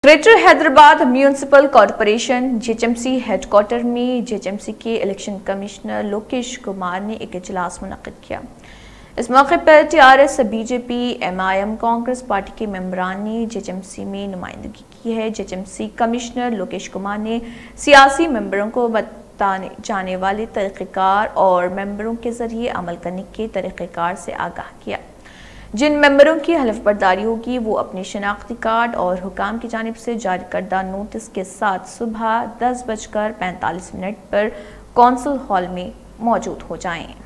Greater Hyderabad municipal corporation JHMC headquarter में JHMC के election commissioner Lokesh Kumar ने एक इजलास मुनक्किद किया। इस मौके पर TRS, BJP, MIM, Congress party के मेंबरान ने JHMC में नुमाइंदगी की है। JHMC कमिश्नर लोकेश कुमार ने सियासी मेंबरों को बताने जाने वाले तरीक़ेकार और मेंबरों के जरिए अमल करने के तरीक़ेकार से आगाह किया। जिन मेंबरों की हलफ बर्दारी होगी वो अपने शनाख्ती कार्ड और हुकाम की जानिब से जारी करदा नोटिस के साथ सुबह 10:45 पर कौंसिल हॉल में मौजूद हो जाएं।